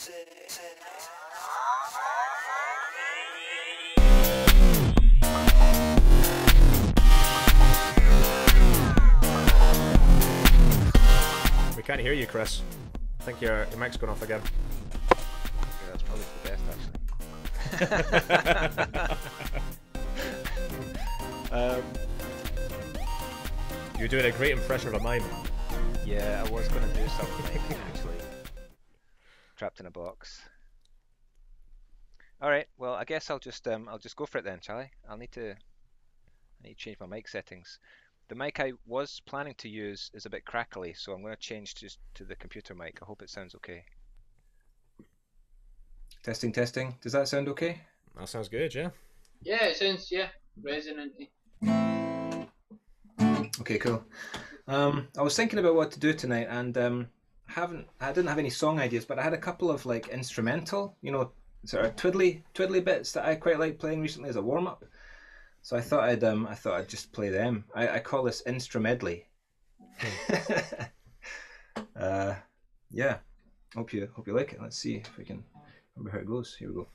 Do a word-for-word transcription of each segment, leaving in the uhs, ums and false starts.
We can't hear you, Chris. I think your, your mic's gone off again. Yeah, that's probably for the best, actually. um, You're doing a great impression of a mime. yeah, I was going to do something, actually. Trapped in a box. Alright, well, I guess I'll just um, I'll just go for it then, shall I? I'll need to, I need to change my mic settings. The mic I was planning to use is a bit crackly, so I'm going to change just to the computer mic. I hope it sounds okay. Testing, testing. Does that sound okay? That sounds good, yeah. Yeah, it sounds, yeah, resonant. Okay, cool. Um, I was thinking about what to do tonight, and um, haven't I didn't have any song ideas, but I had a couple of like instrumental, you know, sort of twiddly twiddly bits that I quite like playing recently as a warm up. So I thought I'd um I thought I'd just play them. I, I call this instrumedley. uh, yeah. Hope you hope you like it. Let's see if we can remember how it goes. Here we go.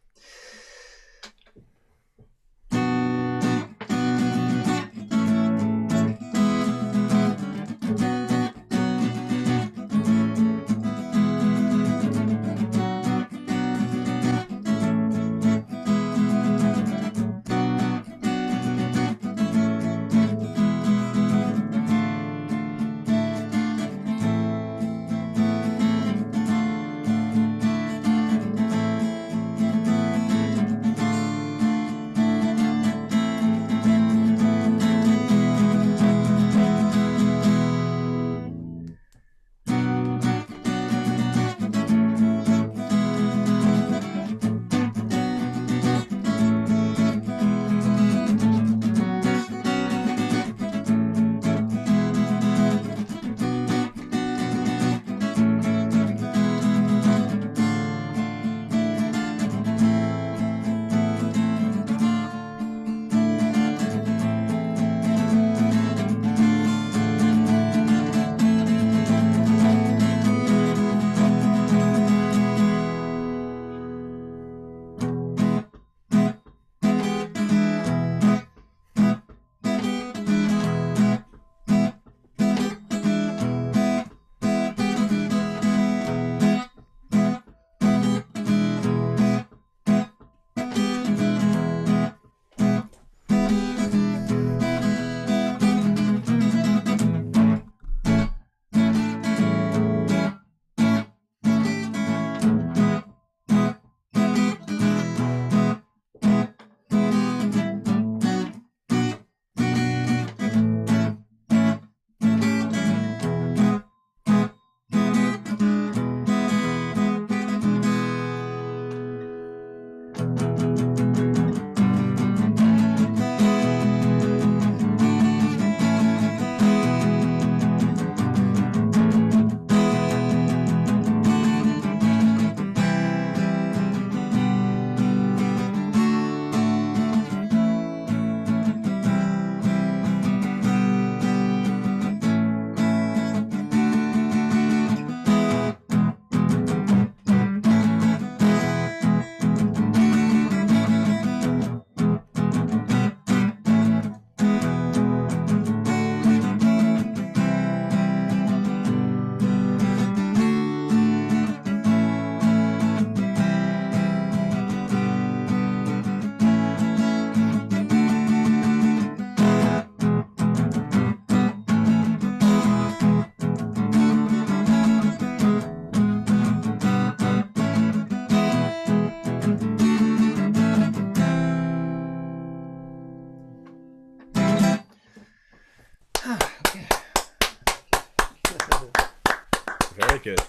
Very good.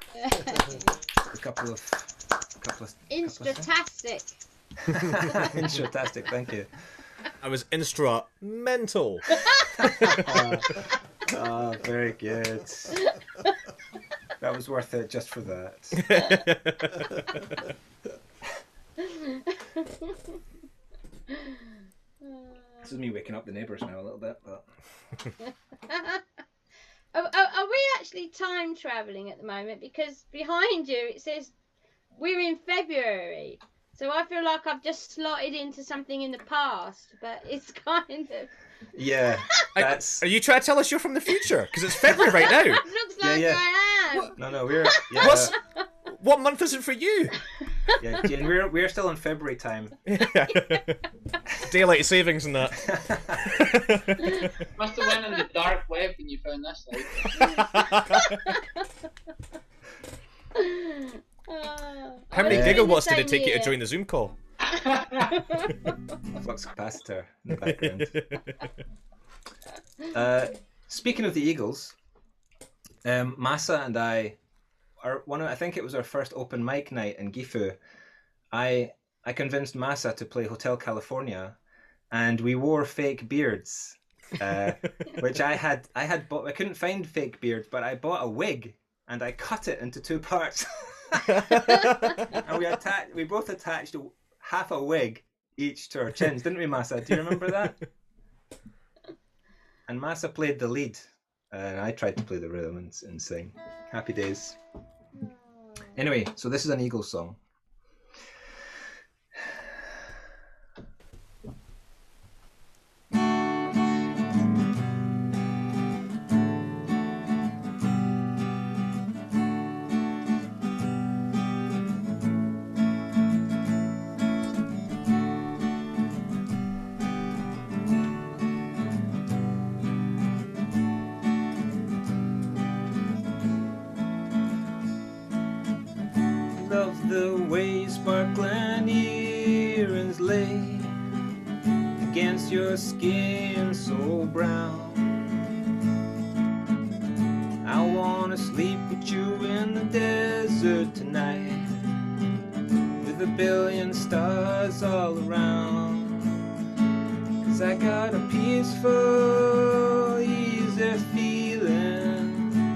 A couple of, a couple of, Instratastic. Instratastic, thank you. I was instrumental. uh, oh, very good. That was worth it just for that. This is me waking up the neighbours now a little bit, but. Are, are, are we actually time travelling at the moment? Because behind you it says we're in February, so I feel like I've just slotted into something in the past, but it's kind of. Yeah, that's. Are you trying to tell us you're from the future? Because it's February right now. Looks like yeah. I am. What? No, no, we're. Yeah, What's, what month is it for you? yeah, Jane, we're we're still in February time. Daylight savings and that. Must have went on the dark web when you found this out. Uh, How many Uh, gigawatts did it take you year. to join the Zoom call? Flux capacitor in the background. uh, speaking of the Eagles, um, Masa and I, are one. Of, I think it was our first open mic night in Gifu. I I convinced Masa to play Hotel California, and we wore fake beards, uh, which I had. I had bought. I couldn't find fake beards, but I bought a wig and I cut it into two parts. And we attached. We both attached half a wig each to our chins, didn't we, Masa? Do you remember that? And Masa played the lead, and I tried to play the rhythm and, and sing. Happy days. Anyway, so this is an Eagles song. Love the way sparkling earrings lay against your skin so brown. I wanna sleep with you in the desert tonight, with a billion stars all around. 'Cause I got a peaceful, easy feeling.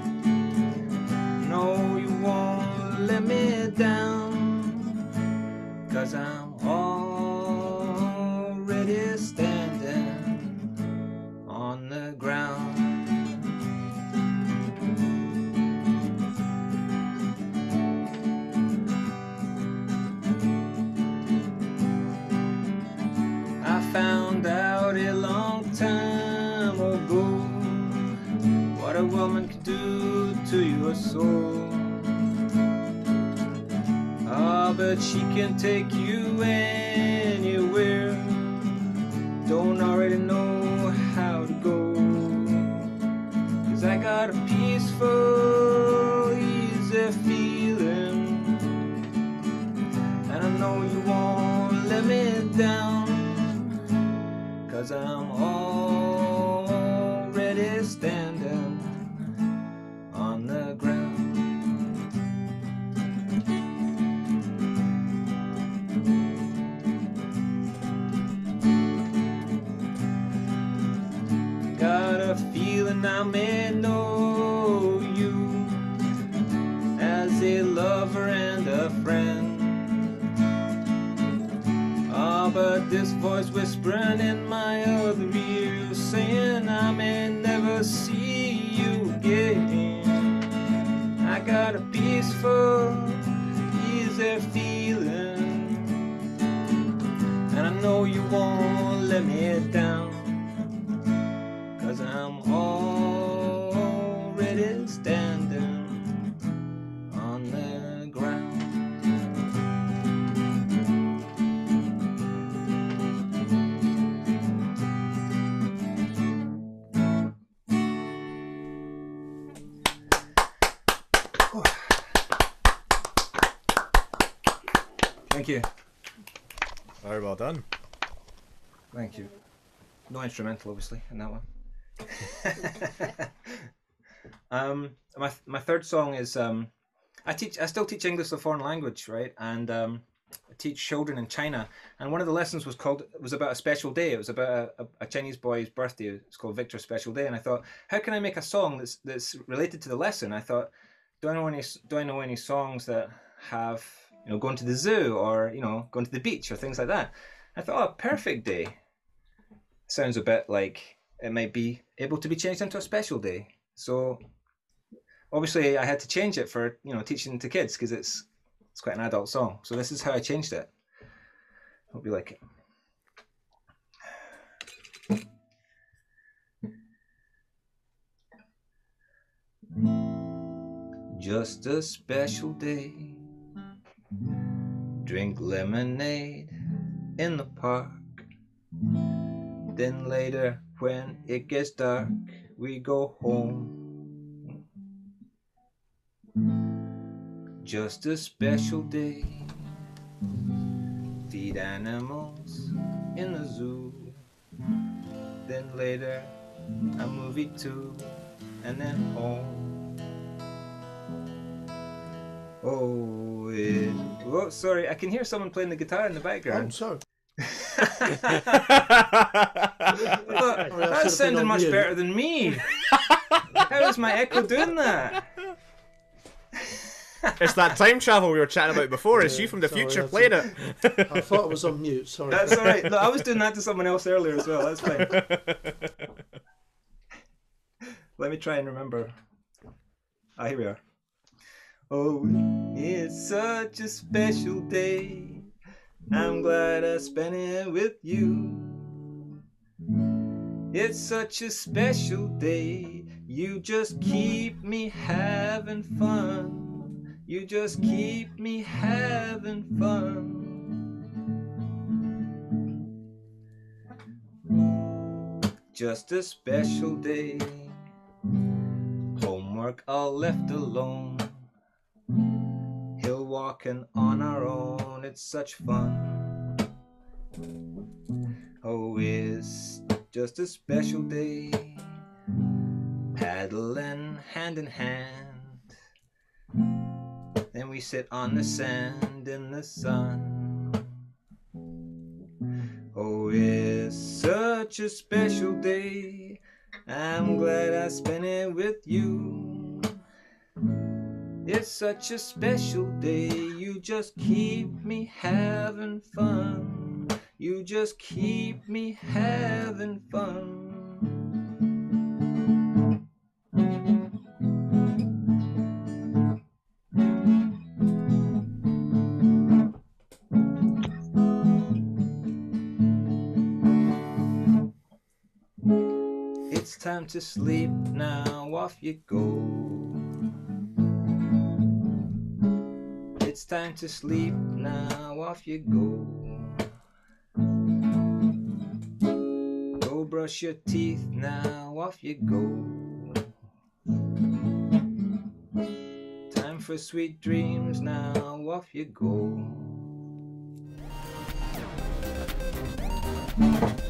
No, you won't let me down, 'cause I'm already standing on the ground. I found out a long time ago what a woman can do to your soul. Ah, but she can take you anywhere. Don't already know how to go. 'Cause I got a peaceful, easy feeling, and I know you won't let me down, 'cause I'm already standing on the ground. Got a feeling I may know you as a lover and a friend. Ah, but this voice whispering in my other ear, saying I may never see you again. I got a peaceful, easy feeling, and I know you won't let me down, 'cause I'm already standing on the ground. Thank you. Very well done. Thank you. No instrumental, obviously, in that one. um, my my third song is um, I teach I still teach English as a foreign language, right? And um, I teach children in China. And one of the lessons was called was about a special day. It was about a, a, a Chinese boy's birthday. It's called Victor's Special Day. And I thought, how can I make a song that's that's related to the lesson? I thought, do I know any do I know any songs that have, you know, going to the zoo or, you know, going to the beach or things like that? I thought, oh, perfect day. Sounds a bit like it might be able to be changed into a special day. So obviously I had to change it for, you know, teaching to kids, because it's It's quite an adult song. So this is how I changed it. Hope you like it. Just a special day. Drink lemonade in the park. Then later, when it gets dark, we go home. Just a special day. Feed animals in the zoo. Then later, a movie too, and then home. Oh, it... Oh, sorry, I can hear someone playing the guitar in the background. I'm sorry. Look, that's sounding much mute. better than me. How is my echo doing that? It's that time travel we were chatting about before. It's Yeah, you from the sorry, future that's playing a- it. I thought I was on mute. Sorry. That's all right. Look, I was doing that to someone else earlier as well. That's fine. Let me try and remember. Ah, here we are. Oh, it's such a special day. I'm glad I spent it with you. It's such a special day. You just keep me having fun. You just keep me having fun. Just a special day. Homework all left alone. Hill walking on our own. It's such fun. Oh, it's just a special day. Paddling hand in hand. Then we sit on the sand in the sun. Oh, it's such a special day. I'm glad I spent it with you. It's such a special day. You just keep me having fun. You just keep me having fun. It's time to sleep now, off you go. It's time to sleep now, off you go. Go brush your teeth now, off you go. Time for sweet dreams now, off you go.